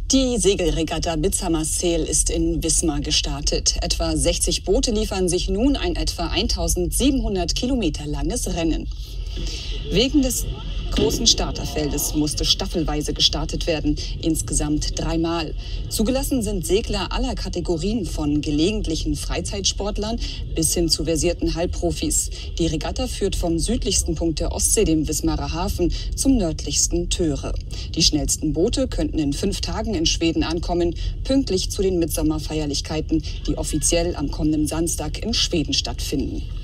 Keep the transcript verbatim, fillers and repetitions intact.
Die Segelregatta Midsummer Sail ist in Wismar gestartet. Etwa sechzig Boote liefern sich nun ein etwa eintausendsiebenhundert Kilometer langes Rennen. Wegen des großen Starterfeldes musste staffelweise gestartet werden, insgesamt dreimal. Zugelassen sind Segler aller Kategorien, von gelegentlichen Freizeitsportlern bis hin zu versierten Halbprofis. Die Regatta führt vom südlichsten Punkt der Ostsee, dem Wismarer Hafen, zum nördlichsten Töre. Die schnellsten Boote könnten in fünf Tagen in Schweden ankommen, pünktlich zu den Mitsommerfeierlichkeiten, die offiziell am kommenden Samstag in Schweden stattfinden.